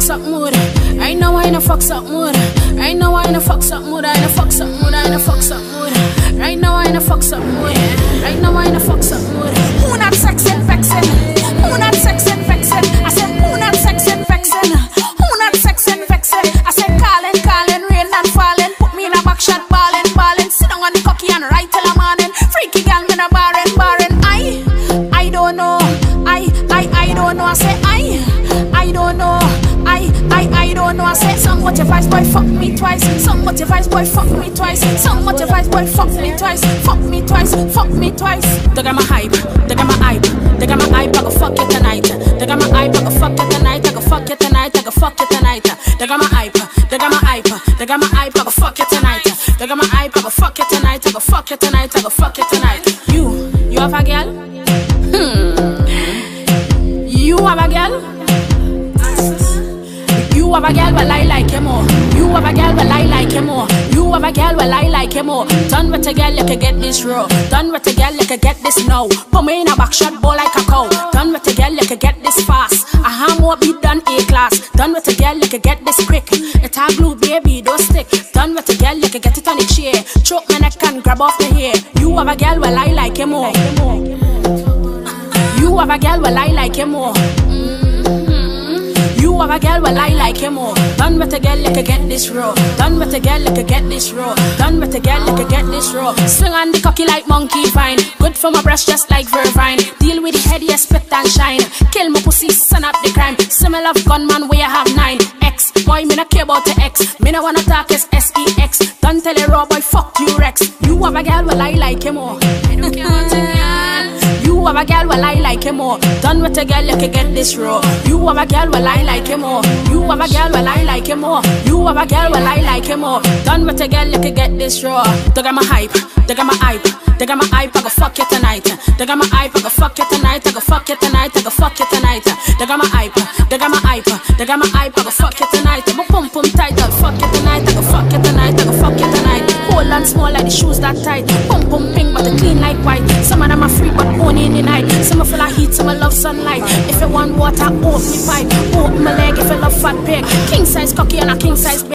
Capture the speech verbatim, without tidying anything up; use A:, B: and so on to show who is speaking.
A: up mood. Right now I in a fucks up mood. Right now I in a fucks up mood. I in a fucks up mood. I in a fucks up mood. Right now I in a fucks up mood. Right now I in a fucks up mood. Who not sexing, vexing? Who not sexing, vexing? I said who not sexing, vexing? Who not sexing, vexing? I said calling, calling, rain and falling. Put me in a back shot, balling, balling. Sit down on the cocky and right till the morning. Freaky gal, me a barren, barren. I, I don't know. I, I, I don't know. I say I, I don't know. I, I, I don't know. I say some what your vice boy fuck me twice. Some what your vice boy fuck me twice. Some what your vice boy fuck me twice. Fuck me twice. Fuck me twice. They got my hype. They got my hype. They got my hype. I go fuck you tonight. They got my hype. I go fuck you tonight. I go fuck you tonight. I go fuck you tonight. They got my hype. They got my hype. They got my hype. I go fuck you tonight. They got my hype. I go fuck you tonight. I go fuck you tonight. I go fuck you tonight. You, you have a girl? Hmm. You have a girl? You have a girl, well I like him more. You have a girl, well I like him more. You have a girl, well I like him more. Done with a girl, you can get this raw. Done with a girl, you can get this now. Put me in a back shot, bowl like a cow. Done with a girl, you can get this fast. A ham won't be done A class. Done with a girl, you can get this quick. It's a glue, baby, don't stick. Done with a girl, you can get it on the chair. Choke my neck and grab off the hair. You have a girl, well I like him more. You have a girl, well I like him more. You have a girl, well I like him more. Done with a girl, you can get this raw. Done with a girl, you can get this raw. Done with a girl, you can get this raw. Swing on the cocky like monkey vine. Good for my breast just like Vervine. Deal with the head, yes, spit and shine. Kill my pussy, son up the crime. Similar of gunman where I have nine. X, boy, me not care about the X. Me no wanna talk as S E X. Don't tell a raw boy, fuck you Rex. You have a girl, well I like him more. I don't care about a girl. You have a girl, well I like him more. Done with a girl, you can get this raw. You have a girl, well I like him more. You have a girl, well I like him more. You have a girl, well I like him more. Done with a girl, you can get this raw. They got my hype, they got my hype, they got my hype. I go fuck you tonight. They got my hype, I go fuck you tonight. I go fuck you tonight. I go fuck you tonight. They got my hype, they got my hype, they got my hype. I go fuck you tonight. My pum pum tight, I go fuck you tonight. I go fuck you tonight. I go fuck you tonight. Hold on small like the shoes that tight. Pum pum pink but they clean like white. Some of them are free but only in the night. Some are full of heat, some are love sunlight. If you want water, open me pipe. Open my leg if you love fat pig. King size cocky and a king size